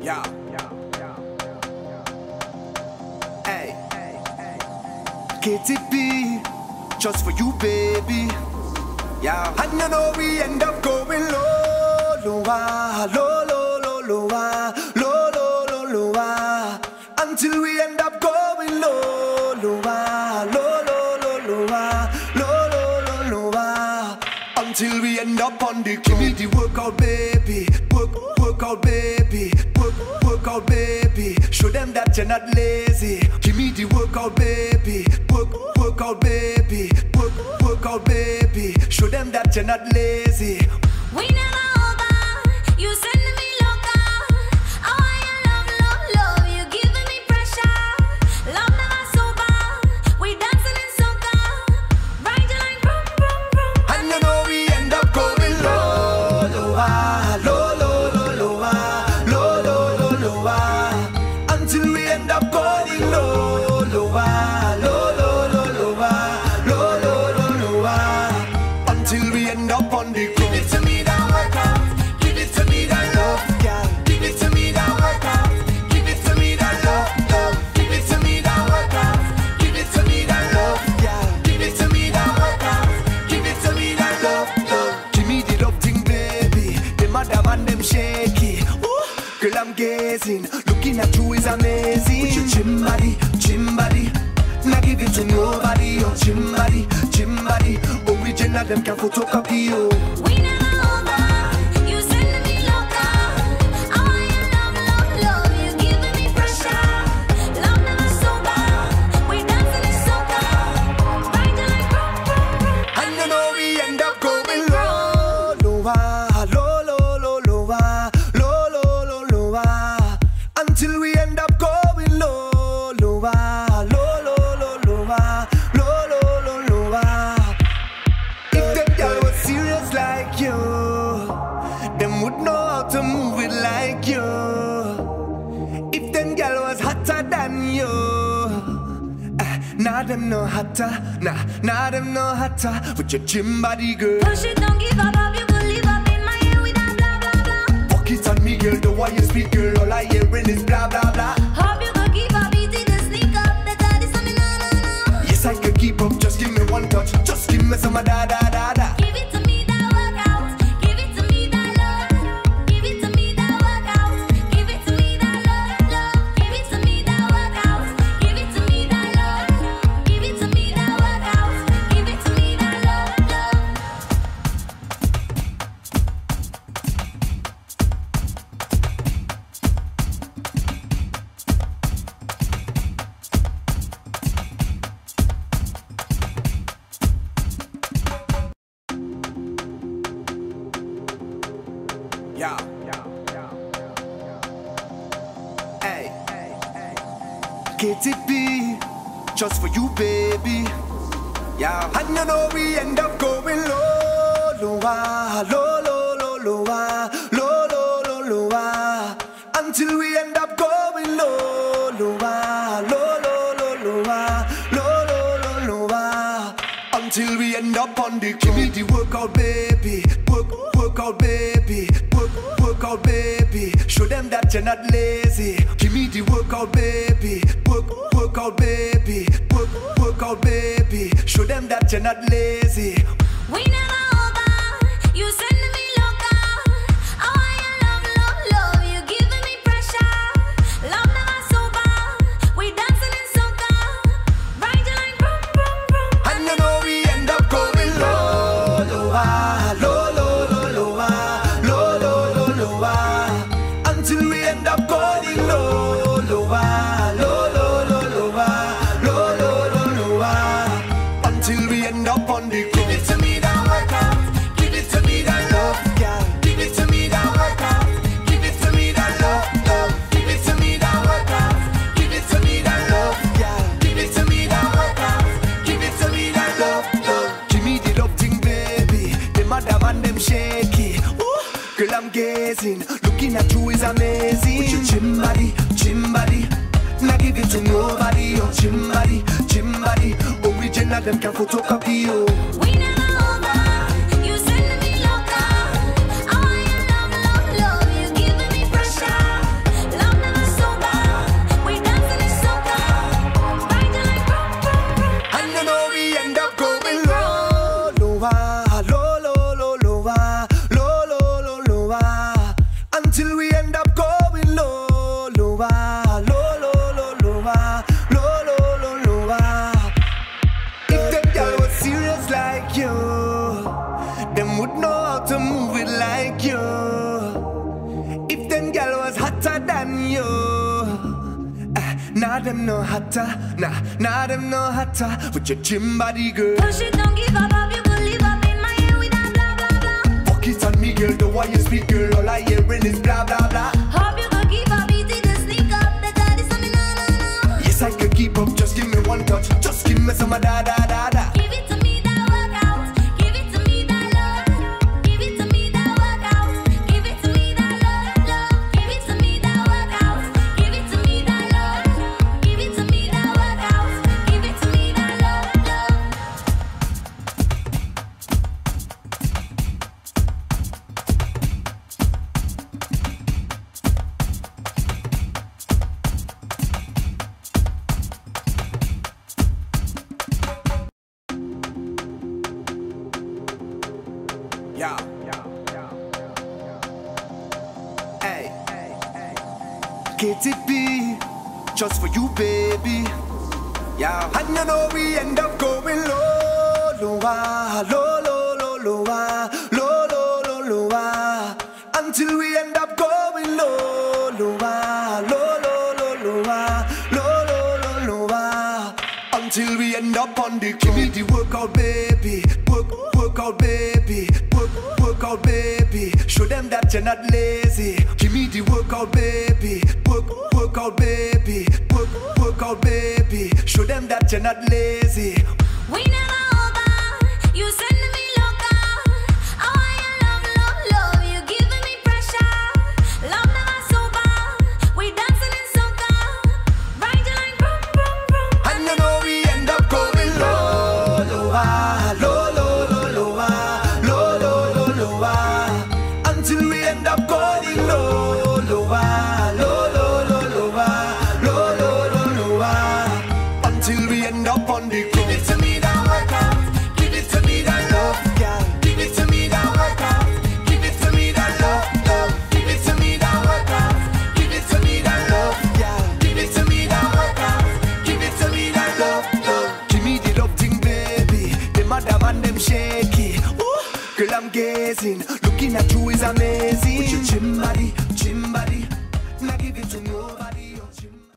Yeah. Hey. KTP, just for you, baby. Yeah. And you know we end up going low, low, low, low, low, low, low, low, low, low, until we end up going low, low, low, low, low, low, low, low, low, low, until we end up on the give me the workout, baby. Work out, baby. Work out, baby. Show them that you're not lazy. Give me the workout, baby. Work out, baby. Work out, baby. Show them that you're not lazy. We never over. You sending me loca. I want your love, love, love. You giving me pressure. Love never sober. We dancing in soca. Riding like vroom, vroom, vroom. And you know we end up going low, low, low, low, low, low, low, low, low, low, until we end up going low, low, low, low, low, low, low, low, low, low, until we end up on the ground. Give it to me that workout. Give it to me that love, girl. Give it to me that workout. Give it to me that love, love. Give it to me that workout. Give it to me that love, girl. Give it to me that workout. Give it to me that love, love. Give me the love thing, baby. The madam and them shaky. Ooh, girl, I'm gazing. Looking at you is amazing. With your gym body, gym body. Not give it to nobody. Your gym body, gym body. Original, them can photocopy you. We never over. You sending me loca. I want your love, love, love. You giving me pressure. Love never sober. We dancing in soca. Riding like vroom, vroom, vroom. And you know we end up going low, low, low, low, low, low, low, low, low, low, until we end up going low, low, low, low, low, low, low, low, low, low. If them girl was serious like you, them would know how to move it like you. If them girl was hotter than you, now them no hotter, now them no hotter. With your gym body, girl. Push it, don't give up, you could live up in my ear with that blah, blah, blah. Fuck it on me, girl, the way you speak, girl. All I hearing is blah, blah, blah. Hope you could keep up, easy to sneak up. The daddy something, no, no, no. Yes, I could keep up, just give me one touch. Just give me some of da, da, da, da. Give it to me, that workout. Give it to me, that love. Give it to me, that workout. Give it to me, that love, love. Give it to me, that workout. Give it to me, that love. Give it to me, that workout. Give it to me, that love, love. Yeah. Hey. KTP, just for you, baby. Yeah. And you know we end up going low, low, low, low, low, low, low, low, low, low, until we end up going low, low, low, low, low, low, low, low, low, until we end up on the give me the workout, baby. Work out, baby. Work out, baby. Show them that you're not lazy. Give me the workout, baby. Work out, baby. Work out, baby. Show them that you're not lazy. We never over. You sending me loca. I want your love, love, love. You giving me pressure. Love never sober. We dancing in soca. Riding like vroom, vroom, vroom. And you know we end up going low, low, low, low, low, low, low, low, low, until we end up going low, low, low, low, low, low, low, low, low, until we end up on the ground. Give it to me that workout. Give it to me that love, girl. Give it to me that workout. Give it to me that love, love. Give it to me that workout. Give it to me that love, girl. Give it to me that workout. Give it to me that love, love. Give me the love thing, baby. The madam and them shaky. Ooh, girl, I'm gazing. Looking at you is amazing. With your gym body, gym body. Not give it to nobody. Your gym body, gym body. Original, them can photocopy you. We never over. You sending me loca. I want your love, love, love. You giving me pressure. like you. If them gal was hotter than you, nah them no hotter, nah them no hotter. With your gym body, girl. Push it, don't give up, you could live up in my head without blah blah blah. Fuck it on me, girl, the way you speak, girl. All I hearing is blah blah blah. Hope you could keep up, easy to sneak up. The daddy something no. Yes, I could keep up, just give me one touch. Just give me some da da da da. Give it to me, that workout. Give it to me, that love. Give it to me, that workout. Give it to me, that love, love. Give it to me, that workout. Give it to me, that love. Give it to me, that workout. Give it to me, that love, love. Yeah. Hey. KTP, just for you, baby. Yeah. And you know we end up going low, low, low, low, low, low, low, low, low, low, until we end up going low, low, low, low, low, low, low, low, low, low, until we end up on the give me the workout, baby. Work out, baby. Work out, baby. Show them that you're not lazy. Give me the workout, baby. Work out, baby. Work out, baby. Show them that you're not lazy. We never over. You sending me loca. I want your love, love, love. You giving me pressure. Love never sober. We dancing in soca. Ride you like vroom, vroom, vroom. And you know we end up going low, low, low, low, low, low, low, low, low, until we end up going low, low, low, low, low, low, low, low, low, low, until we end up on the give it to me that workout, give it to me that love, yeah. Give it to me that workout, give it to me that love, love. Give it to me that workout, give it to me that love, yeah. Give it to me that workout, give it to me that love, love. Give me the love thing, baby. The madam and them shaky. Ooh, girl, I'm gazing. Looking at you is amazing. With your gym body, now give it to nobody. Your gym